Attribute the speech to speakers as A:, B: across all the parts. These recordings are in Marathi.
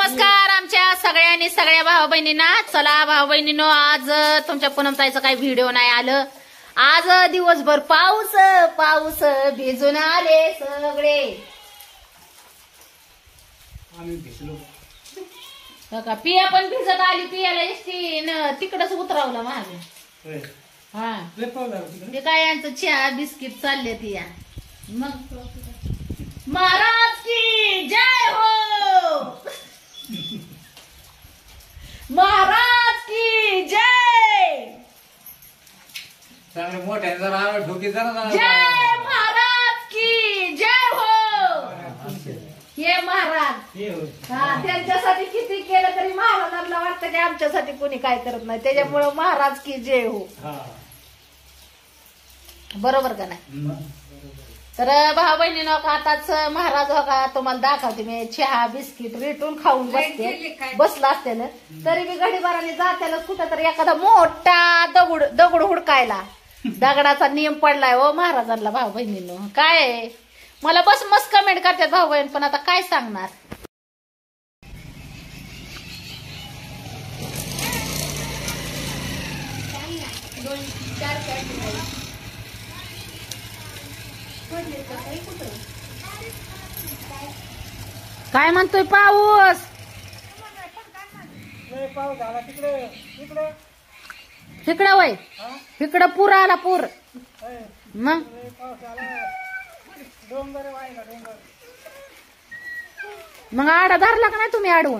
A: नमस्कार आमच्या सगळ्या भाऊ बहिणींना. चला भाऊ बहिणींनो, आज तुमच्या पूनमताईचं काही व्हिडिओ नाही आलं. आज दिवसभर पाऊस पाऊस भिजून आले सगळे. का पिया पण भिजत आली. पियाला एसटी तिकडच उतरावलं मागे. हा ते काय यांचं चहा बिस्किट चालले ती या. मग महाराज की जय हो, महाराज की जय.
B: चांगले मोठ्या जरा ढोकी जरा
A: जय महाराज की जय हो. हे महाराज हा त्यांच्यासाठी किती केलं तरी महाराजांना वाटतं की आमच्यासाठी कोणी काय करत नाही, त्याच्यामुळे महाराज की जय हो. बरोबर का नाही? तर भाऊ बहिणीनं आताच महाराज हो का तुम्हाला दाखवते मी. चहा बिस्किट रेटून खाऊन बसला असते ना तरी मी गडीबाराने जात्याला कुठं तरी एखादा मोठा दगड हुडकायला. दगडाचा नियम पडलाय हो महाराजांना. भाऊ बहिणीनं काय मला बस मस्त कमेंट करतात भाऊ बहीण, पण आता काय सांगणार. काय म्हणतोय पाऊस? इकडं वय इकडं पूर आला पूर. मग मग आडा धरला का नाही तुम्ही अडवून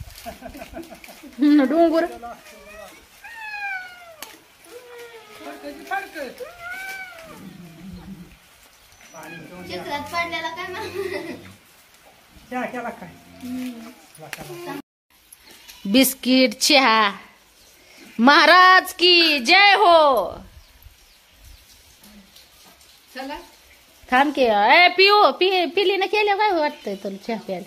A: डोंगर? बिस्किट चहा. महाराज की जय हो. चला थांब की पिऊ पिली ना केल्या काय वाटतंय तुला चहा प्यायला?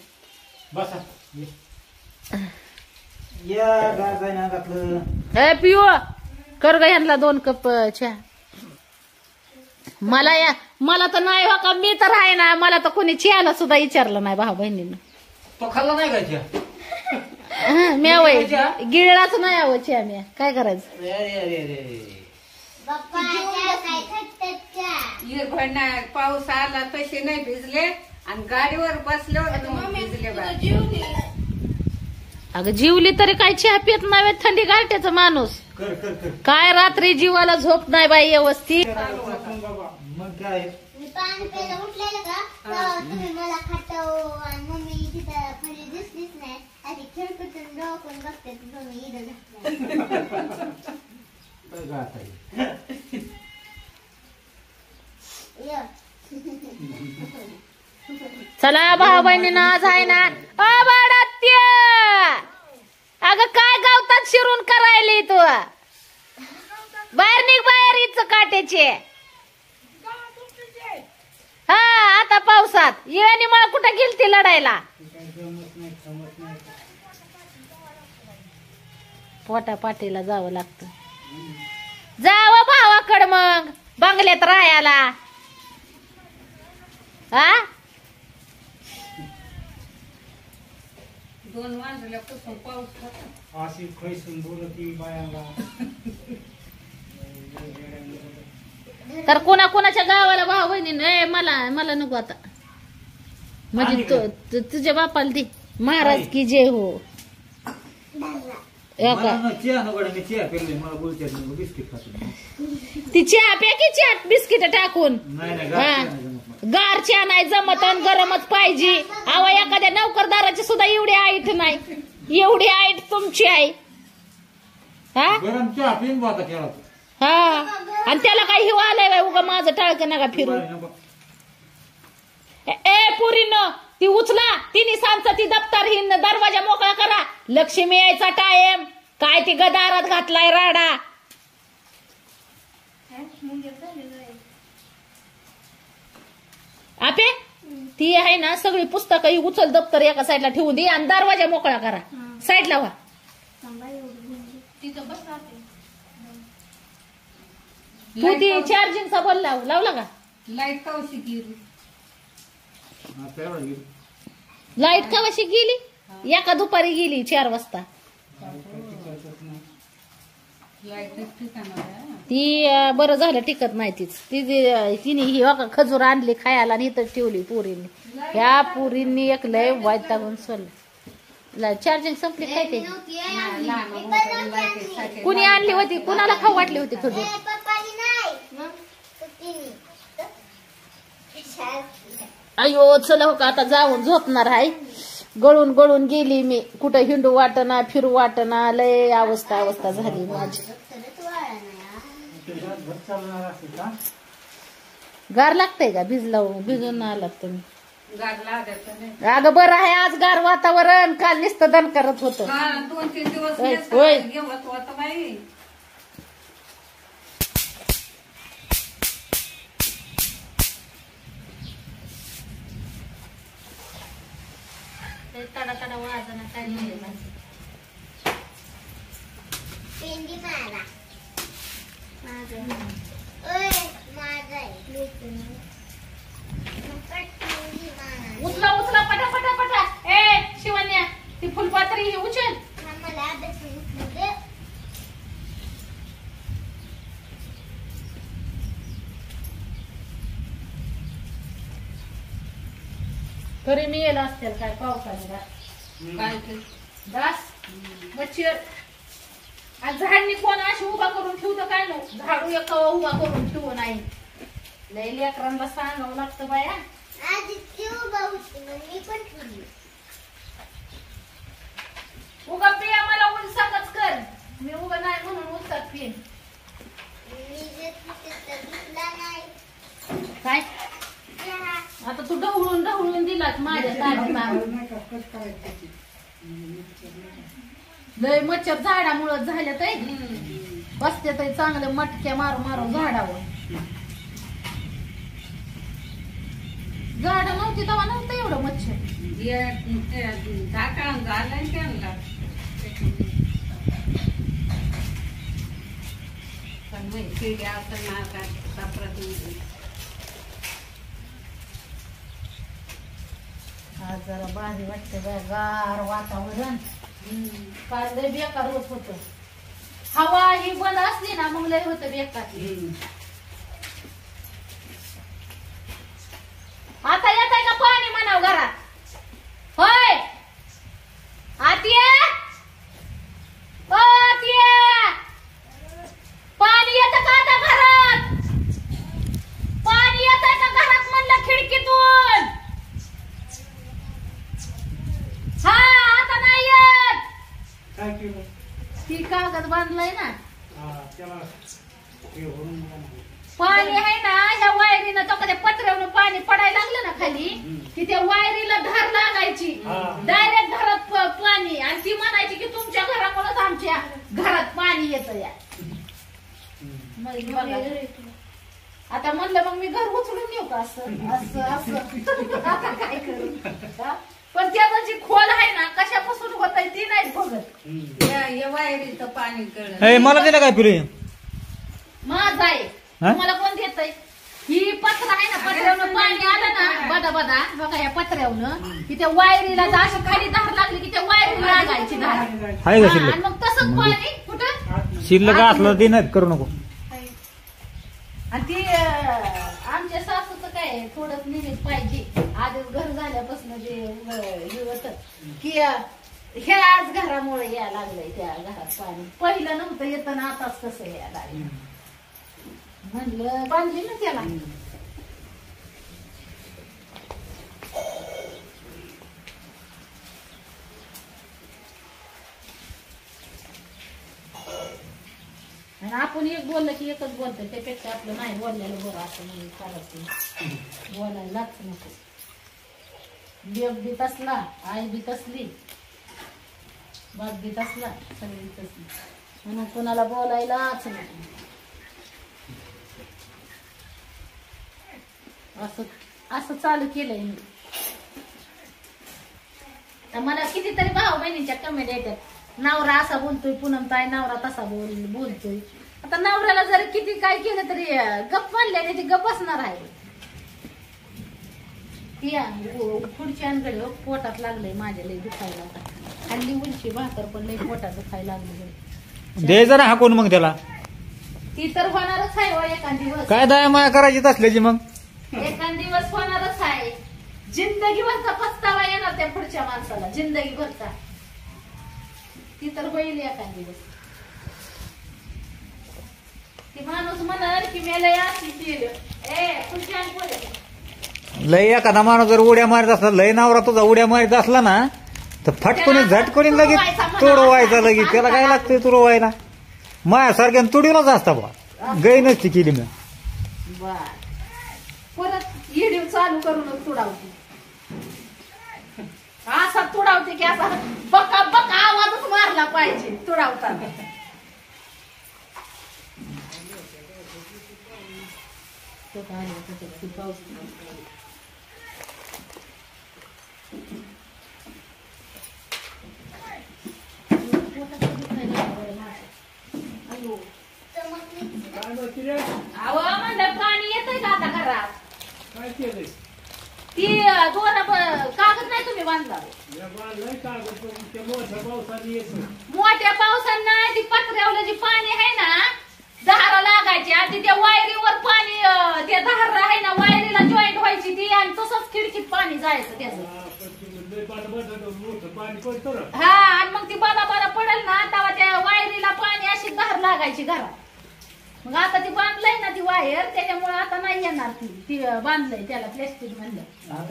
A: पिऊ कर ग ह्यांना 2 कप चहा. मला तर नाही हो का, मी तर आहे ना. मला तर कोणी चहाला सुद्धा विचारलं नाही भाऊ बहिणीनं.
B: तो खाल्ला नाही का चहा?
A: म्या वय गिळलाच नाही हवं चहा. म्या काय करायचं?
C: पाऊस आला तसे नाही भिजले आणि गाडीवर बसल्यावर भिजले.
A: अगं जीवली तरी काय चहा पित नाही थंडी गारठ्याचा माणूस. काय रात्री जीवाला झोप नाही बाई व्यवस्थित.
B: मग काय
D: पाणी प्यायला उठलेलं का तुम्ही मला खातो आणि मम्मी तिथं म्हणजे दिसलीच नाही. आधी खिडकीतून डोकून बघते तुम्ही इथं.
A: चला भाऊ बहिणीनं आज आहे ना. अगं काय गावतात शिरून करायली तू? बाहेर निघ बाहेर इच काट्याचे. हा आता पावसात येणी मला कुठं गेलती लढायला? पोटा पाटीला जावं लागतं. जावं भावाकड मग बंगल्यात राहायला. हा
C: 2 वाजल्यापासून पाऊस
B: अशी खैसून बोलती बायाला.
A: तर कोणाच्या गावाला भाऊ बहिणी मला नको आता. म्हणजे तुझ्या बापाला दे. महाराज की जय हो. ती चहा प्या की चहा बिस्किट टाकून. गार चहा नाही जमत आणि गरमच पाहिजे. अहो एखाद्या नोकरदाराची सुद्धा एवढी आईट नाही. एवढी आईट तुमची आई. हा हा आणि त्याला काही हिवा आलाय बाय उगा माझं टाळक नका फिरू. पुरीनं ती उचला. तिने सांगत ती दप्तर हिन दरवाजा मोकळा करा. लक्ष्मी यायचा टाइम. काय ती गदारात घातलाय राडा. आपे ती आहे ना सगळी पुस्तकं ही उचल दप्तर एका साईडला ठेवून दे आणि दरवाजा मोकळा करा. साईडला व्हा. तू ती चार्जिंगचा बल लावला का?
C: लाईट कवशी गेली.
A: लाईट का कशी गेली? एका दुपारी गेली 4 वाजता. ती बरं झालं टिकत नाही तीच. तिने ही खजूर आणली खायला आणि इथं ठेवली पोरींनी. ह्या पोरींनी एक लय वाईट टाकून सोडलं. चार्जिंग संपली काय ते. कुणी आणली होती, कुणाला खाऊ वाटली होती खजूर. अयो चला हो का आता जाऊन झोपणार आहे. गळून गळून गेली मी. कुठं हिंडू वाटना फिरू वाटना. लय अवस्था झाली माझी. गार लागतंय का भिजून आलात तुम्ही. अगं बरं आहे आज गार वातावरण. काल नुसतं दण करत होत.
C: 2-3 दिवस
A: होय.
C: घेवत होतं बाई.
A: तडा वाजना काय नाही.
D: पेंडी मारा
A: उचला उचला पटा. ए शिवन्या ती फुलपात्री ही उचल. तरी मी येला असतील काय पावसाने
C: काय ते?
A: दास मच्छर. आणि झाडणी कोण अशी उभा करून ठेवतं काय नाही. झाडू एक उभा करून ठेवू नाही. लय लेकरांना सांगावं लागतं बाया. उगा पिया मला उलसाकच कर. मी उगा नाही म्हणून उलसाक पिन. काय आता तू ढवळून दिलात माझ्या तारीख. लय मच्छर झाडामुळं झाल्या ताई. बसते ताई चांगले मटक्या मारून झाडावर. झाड नव्हती तेव्हा नव्हतं एवढं मच्छर.
C: ढाकळा झालं त्यांना. पण किडे असं ना सापडत.
A: आज जरा भारी वाटते गार वातावरण. काल लय बेकार होत होत. हवा ही बंद असली ना मग लय होत बेकार. आता येत आहे का पाणी म्हणाव घरात. होय आत्या पाणी येतं का आता घरात. पाणी येत आहे का घरात म्हणलं खिडकीतून. हा आता नाही येत.
B: काय केलं?
A: ती कागद बांधलाय ना.
B: त्याला हे भरून
A: पाणी आहे ना ह्या वायरीनं तो कधी पत्र्यावरून पाणी पडायला लागलं ना खाली की त्या वायरीला धार लागायची. डायरेक्ट घरात पाणी. आणि ती म्हणायची की तुमच्या घरामुळेच आमच्या घरात पाणी येतं या. आता म्हणलं मग मी घर उचलून येऊ का असं आता काय करू. पण त्याचं जी खोल आहे ना कशापासून होत आहे ती नाही बघत.
C: या वायरीचं पाणी कळलं.
B: मला दिलं काय पिले.
A: माझ आहे तुम्हाला कोण देत आहे. ही पत्र आहे ना पत्र्यावरून पाणी आलं ना बदा बघा या पत्र्यावरून की त्या वायरीला अशी खाली धार लागली की त्या वायरीला लागायची धार. आणि मग तसंच पाणी कुठं
B: शिल्लक असलं ते नाही करू नको.
A: आणि ती आमच्या सासूचं काय थोडंच निमित पाहिजे. आधीच घर झाल्यापासून जे हे होत की ह्याच घरामुळे यायला लागलंय त्या घरात पाणी. पहिलं नव्हतं येतं ना आताच कसं यायला लागलं. म्हणलं बांधली ना त्याला. आणि आपण एक बोललं की एकच बोलतोय. त्यापेक्षा आपलं नाही बोललेलं बरं असं म्हणून चालत. बोलायला लागत नको. लेक बी तसला, आई बी तसली, बाप बी तसला, सगळी तसली म्हणून कोणाला बोलायलाच नको. असं चालू केलंय मी. मला कितीतरी भाऊ बहिणींच्या कमेंट येतात. नवरा असा बोलतोय पूनम ताई, नवरा तसा बोलतोय. आता नवऱ्याला जरी किती काय केलं तरी गप्प म्हणल्याने ती गप्प बसणार आहे. ती पुढची अनगडे पोटात लागलंय माझ्या लय दुखायला आता. हल्ली उंची भाकर पण लय पोटात दुखायला लागली.
B: दे जरा हाकून मग त्याला.
A: ती तर होणारच आहे हो एखाद दिवस.
B: काय दया माया करायची असल्याची मग.
A: एखाद दिवस होणारच आहे. जिंदगीभरचा पस्तावा येणार त्या पुढच्या माणसाला, जिंदगीभरचा. ती तर होईल एखाद दिवस. ती माणूस म्हणणार की मी लय अशी केलं. पुढची आणि पुढे
B: लय एखादा माणूस जर उड्या मारत असला, लय नवरा तुझा उड्या मारत असला ना, तर फटकून झटकून लगेच तुडवायचा लगेच. त्याला काय लागतंय तुडवायला. मायासारख्या तुडीलाच असता बा. गै नसती केली मी.
A: बर परत व्हिडिओ चालू करूनच तुडावते. असा तुडावते की असा बका बका आवाजच मारला पाहिजे तुडावताना. अहो म्हणलं पाणी येतंय का आता घरात.
B: काय केलंय?
A: ती दोन कागद नाही तुम्ही बांधला. मोठ्या पावसानं नाही ती पत्र्यावलं जी पाणी आहे ना दहारा लागायची आणि त्या वायरीवर पाणी त्या दहारा आहे ना वायरीला जॉईंट व्हायची ती आणि तसंच खिडकीत पाणी जायचं त्याचं. हा आणि मग ती बाला पडेल ना तेव्हा त्या वायरीला पाणी अशी धार लागायची घरात. मग आता ती बांधलंय ना ती वायर त्याच्यामुळे आता नाही येणार. ती बांधलंय त्याला प्लॅस्टिक म्हणलं.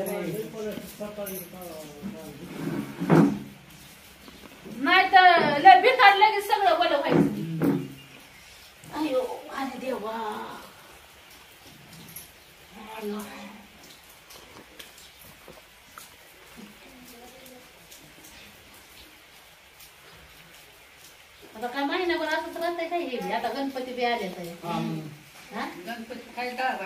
A: नाही तर लय भिकार लगेच सगळं बलं व्हायचं. अयो अरे देवा. आता काय महिनाभर असंच राहतंय काय हे बी. आता गणपती बी आले तर
C: गणपती काय दादा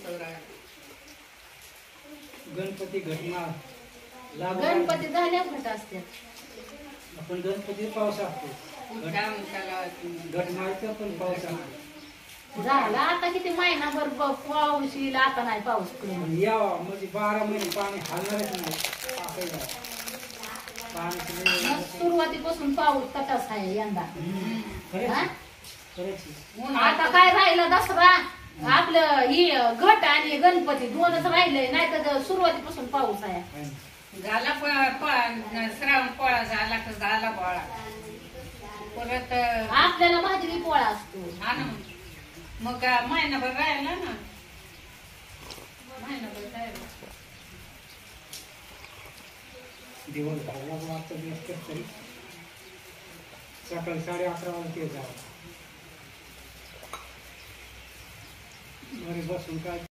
B: गणपती घटना
A: गणपती झाल्या घट असते.
B: आपण गणपती पाऊस असतो. घटनाचा पण पाऊस असतो.
A: झाला आता किती महिनाभर पाऊस येईल. आता नाही पाऊस पडेल.
B: यावा म्हणजे 12 महिने पाणी हलणारच नाही.
A: सुरुवातीपासून पाऊस तटाच आहे यंदा. हा?
B: खरंच.
A: आता काय राहिलं दसरा आपलं ही घट आणि गणपती दोनच राहिले. नाही तर सुरुवातीपासून पाऊस आहे.
C: झाला श्रावण पोळा झाला तर झाला पोळा. परत
A: आपल्याला भाजरी पोळा असतो.
C: हा ना मग महिनाभर राहिला ना. महिनाभर राहिला.
B: दिवस घालला आजचा दिवस तरी सकाळी 11:30 वाजता जावं. घरी बसून काय